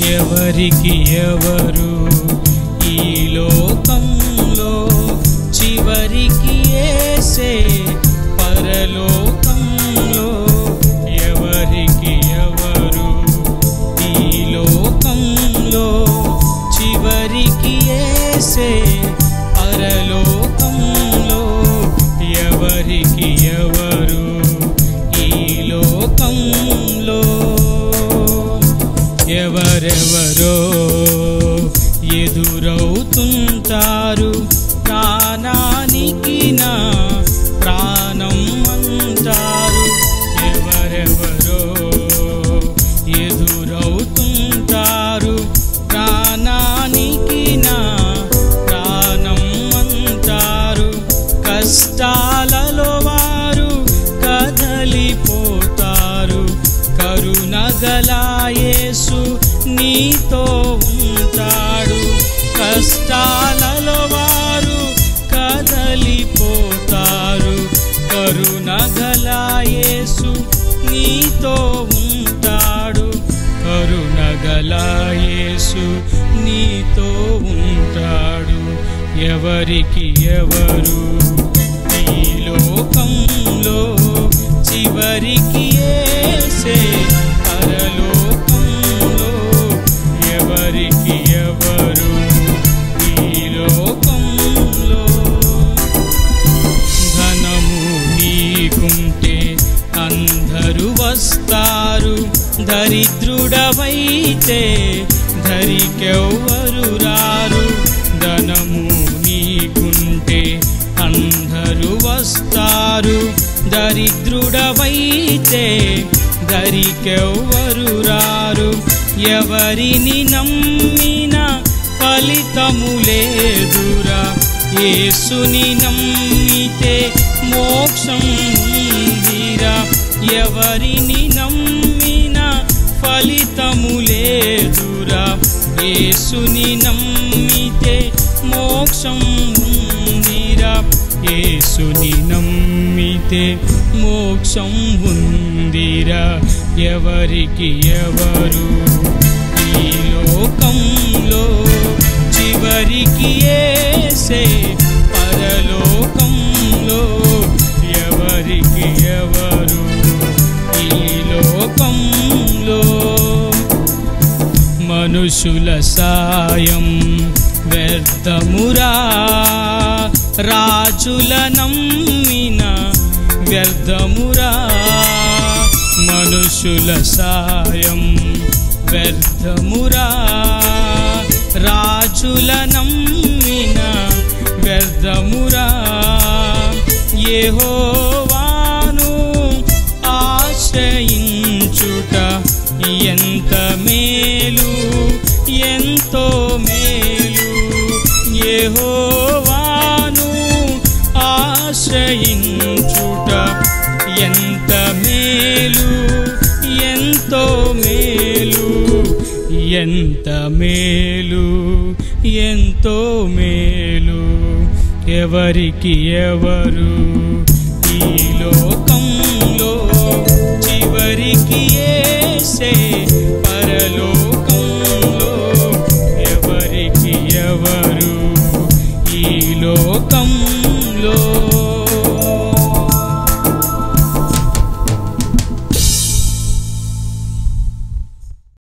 ఎవరికి ఎవరు ఈ లోకంలో, చివరికి యేసే పరలోకంలో. ఎవరికి ఎవరు ఈ లోకంలో, చివరికి యేసే పరలోకంలో. ఎవరికి ఎవరు ఈ లోకంలో. ఎవరెవరో ఎదురవుతుంటారు, ప్రాణానికి నా ప్రాణం అంటారు. ఎవరెవరో ఎదురవుతుంటారు, ప్రాణానికి నా ప్రాణం అంటారు. కష్టాలలో వారు కదలిపోతారు, కరుణగల యేసు నీతో ఉంటాడు. కష్టాలలో వారు కదలిపోతారు, కరుణగల యేసు నీతో ఉంటాడు. కరుణగల యేసు నీతో ఉంటాడు. ఎవరికి ఎవరు ఈ లోకంలో, చివరికి యేసే పరలోకంలో. ఎవరికి ఎవరు ఈ లోకంలో. ధనము నీకుంటే అందరూ వస్తారు, దరిద్రుడవైతే ధరికెవ్వరు రారు. ధనము నీకుంటే అందరూ వస్తారు, దరిద్రుడవైతే దరికెవ్వరు రారు. ఎవరిని నమ్మిన ఫలితము లేదురా, యేసుని నమ్మితే మోక్షం ఉందిరా. ఎవరిని నమ్మిన ఫలితము లేదురా, యేసుని నమ్మితే మోక్షం ఉందిరా. యేసుని నమ్మితే మోక్షం ఉందిరా. ఎవరికి ఎవరు ఈ లోకంలో, చివరికి యేసే పరలోకంలో. ఎవరికి ఎవరు ఈ లోకంలో. మనుషుల సాయం వ్యర్థమురా, రాజుల నమ్మిన వ్యర్థమురా. మనుషుల సాయం వ్యర్థమురా, రాజుల నమ్మిన వ్యర్థమురా. యెహోవాను ఆశ్రయించుట ఎంత మేలు, ఎంతో మేలు. యెహోవాను ఆశ్రయించుట ఎంత మేలు, ఎంతో మేలు. ఎంత మేలు, ఎంతో మేలు. ఎవరికి ఎవరు ఈ లోకంలో, చివరికి యేసే పరలోకంలో.